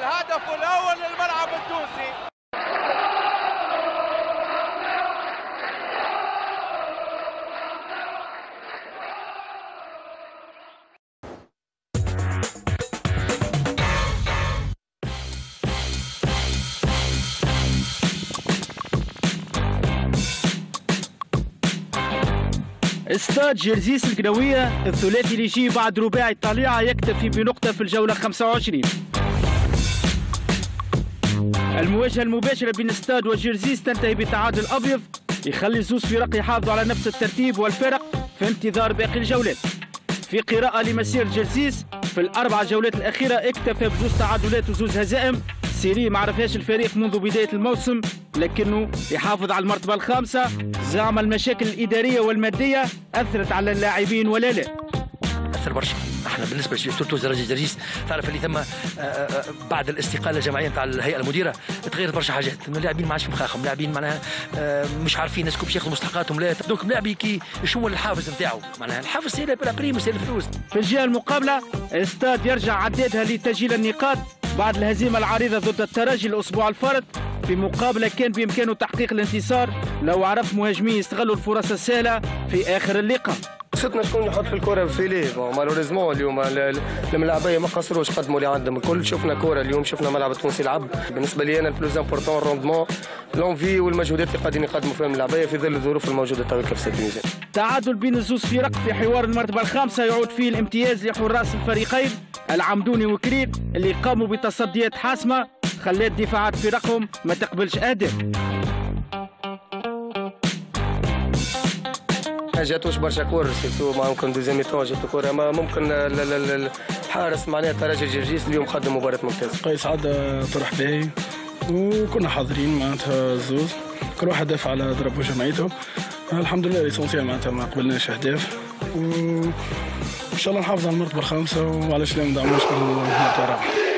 الهدف الأول للملعب التونسي. استاد جرزيس القنوية الثلاثي اللي يجي بعد رباعي الطليعة يكتفي بنقطة في الجولة 25. المواجهة المباشرة بين استاد وجرزيس تنتهي بتعادل أبيض يخلي زوز فرق يحافظوا على نفس الترتيب والفرق في انتظار باقي الجولات. في قراءة لمسير جرزيس في الأربع جولات الأخيرة اكتفى بزوز تعادلات وزوز هزائم، سيري ما عرفهاش الفريق منذ بداية الموسم، لكنه يحافظ على المرتبة الخامسة. زعم المشاكل الإدارية والمادية أثرت على اللاعبين ولا لا؟ أثر برشا. احنا بالنسبه لسورتو جرزيس تعرف اللي ثم بعد الاستقاله الجماعيه نتاع الهيئه المديره تغيرت برشا حاجات، اللاعبين ما عادش مخاخهم، لاعبين معناها مش عارفين اسكو باش ياخذوا مستحقاتهم لا، دونك اللاعب كي شنو الحافز نتاعو، معناها الحافز سي لا بريم سي الفلوس. في الجهه المقابله استاد يرجع عدادها لتسجيل النقاط بعد الهزيمه العريضه ضد الترجي الاسبوع الفارط، في مقابله كان بامكانه تحقيق الانتصار لو عرف مهاجمين يستغلوا الفرص السهله في اخر اللقاء. قصتنا شكون يحط في الكره في ليه مالوريزمون اليوم الملاعبيه ما قصروش قدموا اللي عندهم الكل. شفنا كره اليوم، شفنا ملعب التونسي يلعب. بالنسبه لي انا البلوز امبورتون الروندمون لونفي والمجهودات اللي قاعدين يقدموا فيهم الملاعبيه في ظل الظروف الموجوده تو في سد الميزان. تعادل بين الزوز فرق في حوار المرتبه الخامسه يعود فيه الامتياز لحراس الفريقين العمدوني وكريت اللي قاموا بتصديات حاسمه خلات دفاعات فرقهم ما تقبلش اهداف. ما جاتوش برشا كور سيرتو ممكن دوزيام ميتون جاتو كوره ممكن الحارس معناها ترجي جرجيس اليوم قدم مباراه ممتازه. قيس عدى طرح باهي وكنا حاضرين معناتها الزوز، كل واحد دافع على ضربه جمعيته. الحمد لله ليسونسيال معناتها ما قبلناش اهداف، وان شاء الله نحافظ على المرتبه الخامسه وعلاش لا ندعموش بالمرتبه الرابعه.